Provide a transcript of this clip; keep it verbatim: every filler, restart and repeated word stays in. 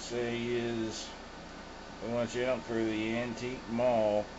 say is we want you out for the antique mall